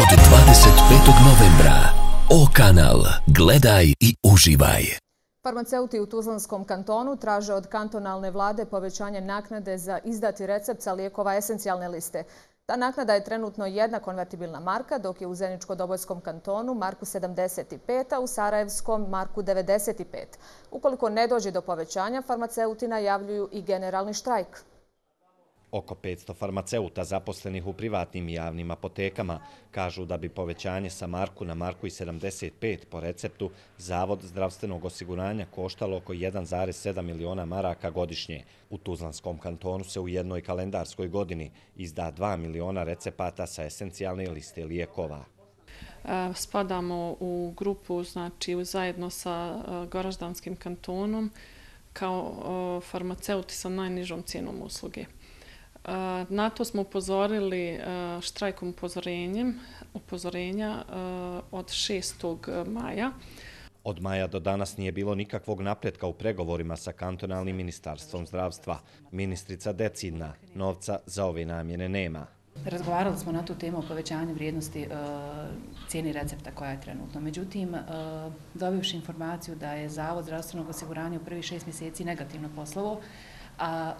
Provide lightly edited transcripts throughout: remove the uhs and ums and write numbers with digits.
Od 25. novembra O-kanal. Gledaj i uživaj. Farmaceuti u Tuzlanskom kantonu traže od kantonalne vlade povećanje naknade za izdati recept sa lijekova esencijalne liste. Ta naknada je trenutno jedna konvertibilna marka, dok je u Zeničko-Dobojskom kantonu marku 75, a u Sarajevskom marku 95. Ukoliko ne dođe do povećanja, farmaceuti najavljuju i generalni štrajk. Oko 500 farmaceuta zaposlenih u privatnim i javnim apotekama kažu da bi povećanje sa marku na marku i 75 po receptu Zavod zdravstvenog osiguranja koštalo oko 1,7 miliona maraka godišnje. U Tuzlanskom kantonu se u jednoj kalendarskoj godini izda 2 miliona recepata sa esencijalne liste lijekova. Spadamo u grupu, znači zajedno sa Goraždanskim kantonom kao farmaceuti sa najnižom cijenom usluge. Na to smo upozorili štrajkom upozorenja od 6. maja. Od maja do danas nije bilo nikakvog napretka u pregovorima sa kantonalnim ministarstvom zdravstva. Ministrica decidna, novca za ove namjene nema. Razgovarali smo na tu temu o povećanju vrijednosti cijeni recepta koja je trenutno. Međutim, dobivši informaciju da je Zavod zdravstvenog osiguranja u prvih 6 mjeseci negativno poslovao, a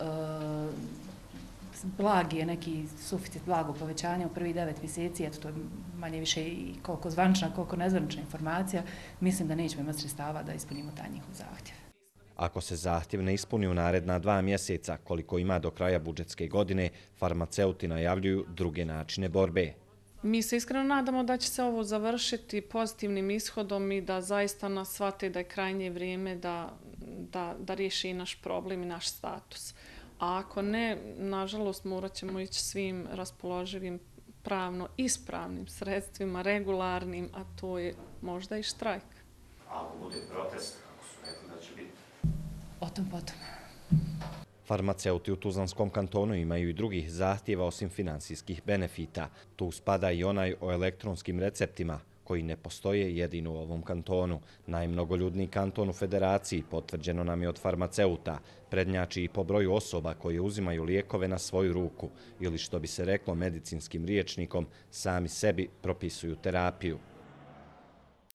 blagi je neki suficit, blago povećanje u prvih 9 mjeseci, eto to je manje više i koliko zvančna, koliko nezvančna informacija, mislim da nećemo imati sredstava da ispunimo taj njihov zahtjev. Ako se zahtjev ne ispuni u naredna 2 mjeseca, koliko ima do kraja budžetske godine, farmaceuti najavljuju druge načine borbe. Mi se iskreno nadamo da će se ovo završiti pozitivnim ishodom i da zaista nas shvate da je krajnje vrijeme da riješi i naš problem i naš status. A ako ne, nažalost, morat ćemo ići svim raspoloživim pravno ispravnim sredstvima, regularnim, a to je možda i štrajk. Ako bude protest, ako su rekli da će biti? O tom potom. Farmaceuti u Tuzlanskom kantonu imaju i drugih zahtjeva osim finansijskih benefita. Tu spada i onaj o elektronskim receptima, koji ne postoje jedino u ovom kantonu. Najmnogoljudniji kanton u federaciji, potvrđeno nam je od farmaceuta, prednjači i po broju osoba koje uzimaju lijekove na svoju ruku ili, što bi se reklo medicinskim rječnikom, sami sebi propisuju terapiju.